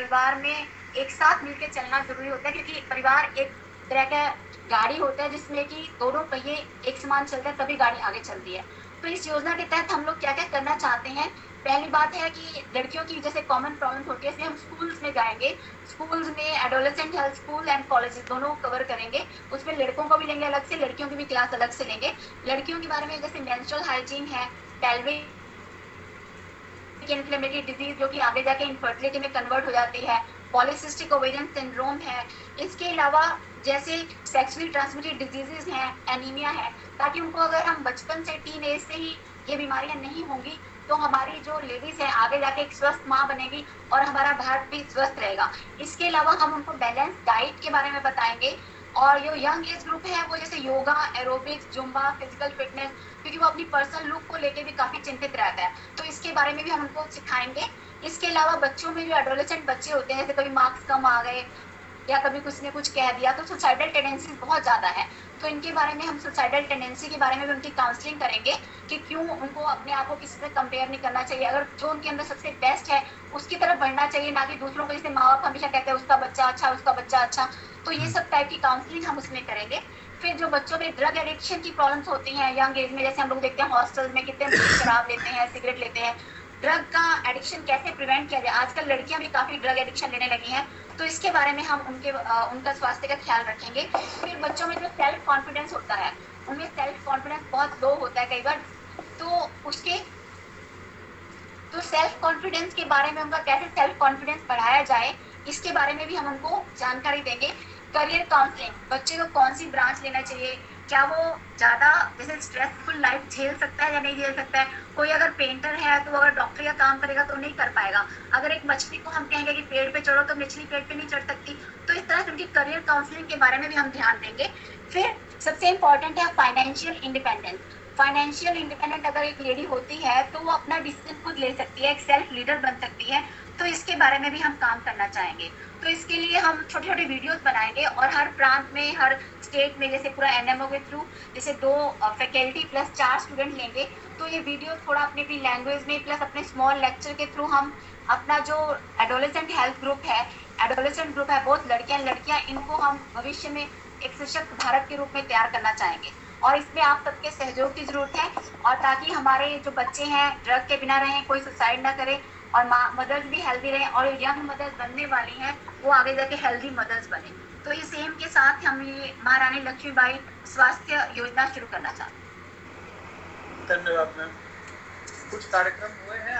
परिवार में एक साथ मिलकर चलना ज़रूरी होता है, क्योंकि परिवार एक तरह का गाड़ी होता है जिसमें कि दोनों पहिए एक समान चलते हैं, तभी गाड़ी आगे चलती है। तो इस योजना के तहत हम लोग क्या-क्या करना चाहते हैं, पहली बात है कि लड़कियों की जैसे कॉमन प्रॉब्लम्स होती है, इसलिए हम स्कूल्स में जाएँगे। स्कूल्स में adolescent health school and colleges दोनों कवर करेंगे। उसमें लड़कों को भी लेंगे अलग से, लड़कियों की भी क्लास अलग से लेंगे। लड़कियों के बारे में जैसे मेंस्ट्रुअल हाइजीन है, पेल्विक इन्फ्लेमेटरी डिजीज जो कि आगे जाके इनफर्टिलिटी में कन्वर्ट हो जाती है, पॉलीसिस्टिक ओवेरियन सिंड्रोम है। इसके अलावा जैसे सेक्सुअली ट्रांसमिटेड डिजीजेज हैं, एनीमिया है, ताकि उनको अगर हम बचपन से टीन एज से ही ये बीमारियां नहीं होंगी तो हमारी जो लेडीज है आगे जाके एक स्वस्थ माँ बनेगी और हमारा भारत भी स्वस्थ रहेगा। इसके अलावा हम उनको बैलेंस डाइट के बारे में बताएंगे, और जो यंग एज ग्रुप है वो जैसे yoga, aerobics, Zumba, physical fitness, क्योंकि वो अपनी पर्सनल लुक को लेके भी काफी चिंतित रहता है, तो इसके बारे में भी हम उनको सिखाएंगे। इसके अलावा बच्चों में जो एडोलेसेंट बच्चे होते हैं, जैसे कभी मार्क्स कम आ गए या कभी कुछ ने कुछ कह दिया, तो सुसाइडल टेंडेंसी बहुत ज्यादा है। तो इनके बारे में हम सुसाइडल टेंडेंसी के बारे में भी उनकी काउंसलिंग करेंगे कि क्यों उनको अपने आप को किसी से कंपेयर नहीं करना चाहिए, अगर जो उनके अंदर सबसे बेस्ट है उसकी तरफ बढ़ना चाहिए, ना कि दूसरों को, जैसे माँ बाप हमेशा कहते हैं उसका बच्चा अच्छा, उसका बच्चा अच्छा। तो ये सब टाइप की काउंसलिंग हम उसमें करेंगे। फिर जो बच्चों में ड्रग एडिक्शन की प्रॉब्लम्स होती हैं यंग एज में, जैसे हम लोग देखते हैं हॉस्टल में कितने बच्चे शराब लेते हैं, सिगरेट लेते हैं, ड्रग का एडिक्शन कैसे प्रिवेंट किया जाए। आजकल लड़कियां भी काफी ड्रग एडिक्शन लेने लगी हैं, तो इसके बारे में हम उनका स्वास्थ्य का ख्याल रखेंगे। फिर बच्चों में जो सेल्फ कॉन्फिडेंस होता है, उनमें सेल्फ कॉन्फिडेंस बहुत लो होता है कई बार, तो उसके तो सेल्फ कॉन्फिडेंस के बारे में उनका कैसे सेल्फ कॉन्फिडेंस बढ़ाया जाए, इसके बारे में भी हम उनको जानकारी देंगे। करियर काउंसलिंग, बच्चे को कौन सी ब्रांच लेना चाहिए, क्या वो ज़्यादा जैसे स्ट्रेसफुल लाइफ झेल सकता है या नहीं झेल सकता है। कोई अगर पेंटर है तो अगर डॉक्टर का काम करेगा तो नहीं कर पाएगा। अगर एक मछली को हम कहेंगे कि पेड़ पे चढ़ो तो मछली पेड़ पे नहीं चढ़ सकती। तो इस तरह से उनकी करियर काउंसलिंग के बारे में भी हम ध्यान देंगे। फिर सबसे इम्पॉर्टेंट है फाइनेंशियल इंडिपेंडेंस। फाइनेंशियल इंडिपेंडेंट अगर एक लेडी होती है तो वो अपना डिसीजन खुद ले सकती है, एक सेल्फ लीडर बन सकती है, तो इसके बारे में भी हम काम करना चाहेंगे। तो इसके लिए हम छोटे छोटे वीडियोस बनाएंगे और हर प्रांत में, हर स्टेट में, जैसे पूरा एनएमओ के थ्रू जैसे 2 फैकल्टी प्लस 4 स्टूडेंट लेंगे, तो ये वीडियो थोड़ा अपनी अपनी लैंग्वेज में प्लस अपने स्मॉल लेक्चर के थ्रू हम अपना जो एडोलेसेंट हेल्थ ग्रुप है, एडोलेसेंट ग्रुप है बहुत लड़कियां, इनको हम भविष्य में एक सशक्त भारत के रूप में तैयार करना चाहेंगे। और इसमें आप सबके सहयोग की जरूरत है, और ताकि हमारे जो बच्चे हैं ड्रग के बिना रहें, कोई सुसाइड ना करे, और मदर्स भी हेल्दी रहें, और यंग मदर्स बनने वाली हैं वो आगे जाके हेल्दी मदर्स बने। तो इस एम के साथ हम ये महारानी लक्ष्मीबाई स्वास्थ्य योजना शुरू करना चाहते हैं। धन्यवाद मैम। कुछ कार्यक्रम हुए हैं